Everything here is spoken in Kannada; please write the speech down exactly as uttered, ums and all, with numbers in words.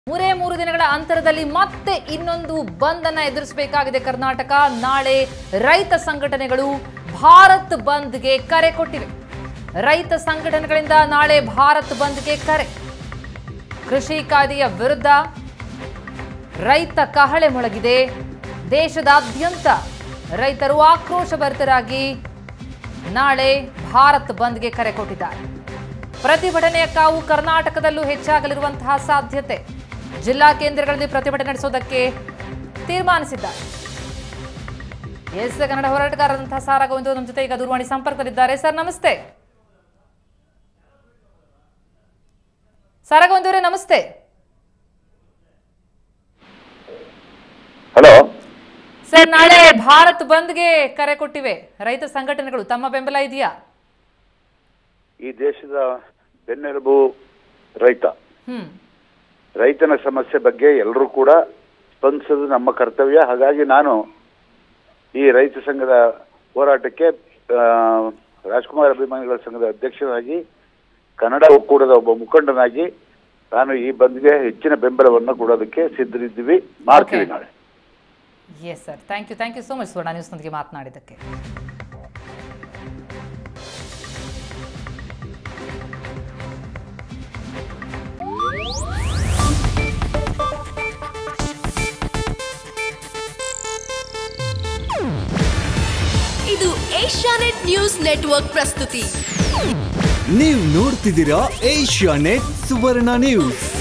ಮೂರೇ ಮೂರು ದಿನಗಳ ಅಂತರದಲ್ಲಿ ಮತ್ತೆ ಇನ್ನೊಂದು ಬಂದ್ ಅನ್ನು ಎದುರಿಸಬೇಕಾಗಿದೆ ಕರ್ನಾಟಕ. ನಾಳೆ ರೈತ ಸಂಘಟನೆಗಳು ಭಾರತ್ ಬಂದ್ಗೆ ಕರೆ ಕೊಟ್ಟಿವೆ. ರೈತ ಸಂಘಟನೆಗಳಿಂದ ನಾಳೆ ಭಾರತ್ ಬಂದ್ಗೆ ಕರೆ. ಕೃಷಿ ಕಾಯ್ದೆಯ ವಿರುದ್ಧ ರೈತ ಕಹಳೆ ಮೊಳಗಿದೆ. ದೇಶದಾದ್ಯಂತ ರೈತರು ಆಕ್ರೋಶಭರಿತರಾಗಿ ನಾಳೆ ಭಾರತ್ ಬಂದ್ಗೆ ಕರೆ ಕೊಟ್ಟಿದ್ದಾರೆ. ಪ್ರತಿಭಟನೆಯ ಕಾವು ಕರ್ನಾಟಕದಲ್ಲೂ ಹೆಚ್ಚಾಗಲಿರುವಂತಹ ಸಾಧ್ಯತೆ. ಜಿಲ್ಲಾ ಕೇಂದ್ರಗಳಲ್ಲಿ ಪ್ರತಿಭಟನೆ ನಡೆಸೋದಕ್ಕೆ ತೀರ್ಮಾನಿಸಿದ್ದಾರೆ. ಎಸ್ ಕನ್ನಡ ಹೋರಾಟಗಾರರಂತಹ ಸಾರಾ ಗೋವಿಂದು ನಮ್ಮ ಜೊತೆ ಈಗ ದೂರವಾಣಿ ಸಂಪರ್ಕದಲ್ಲಿದ್ದಾರೆ. ಸರ್ ನಮಸ್ತೆ. ಸಾರಾ ಗೋವಿಂದು ಅವರೇ ನಮಸ್ತೆ. ಹಲೋ ಸರ್, ನಾಳೆ ಭಾರತ್ ಬಂದ್ಗೆ ಕರೆ ಕೊಟ್ಟಿವೆ ರೈತ ಸಂಘಟನೆಗಳು. ತಮ್ಮ ಬೆಂಬಲ ಇದೆಯಾ? ಈ ದೇಶದ ಬೆನ್ನೆಲುಬು ರೈತ. ಹ್ಮ್ ರೈತನ ಸಮಸ್ಯೆ ಬಗ್ಗೆ ಎಲ್ಲರೂ ಕೂಡ ಸ್ಪಂದಿಸೋದು ನಮ್ಮ ಕರ್ತವ್ಯ. ಹಾಗಾಗಿ ನಾನು ಈ ರೈತ ಸಂಘದ ಹೋರಾಟಕ್ಕೆ ರಾಜ್ಕುಮಾರ್ ಅಭಿಮಾನಿಗಳ ಸಂಘದ ಅಧ್ಯಕ್ಷರಾಗಿ, ಕನ್ನಡ ಒಕ್ಕೂಟದ ಒಬ್ಬ ಮುಖಂಡನಾಗಿ ನಾನು ಈ ಬಂದ್ಗೆ ಹೆಚ್ಚಿನ ಬೆಂಬಲವನ್ನು ಕೊಡೋದಕ್ಕೆ ಸಿದ್ಧರಿದ್ದೀವಿ, ಮಾಡ್ತೀವಿ ನಾಳೆ. Yes sir, thank you thank you so much Suvarna ನ್ಯೂಸ್ನೊಂದಿಗೆ ಮಾತನಾಡಿದ್ದಕ್ಕೆ. ಇದು ಏಷ್ಯಾನೆಟ್ ನ್ಯೂಸ್ ನೆಟ್ವರ್ಕ್ ಪ್ರಸ್ತುತಿ. ನೀವು ನೋಡ್ತಿದ್ದೀರಾ ಏಷ್ಯಾನೆಟ್ ಸುವರ್ಣ ನ್ಯೂಸ್.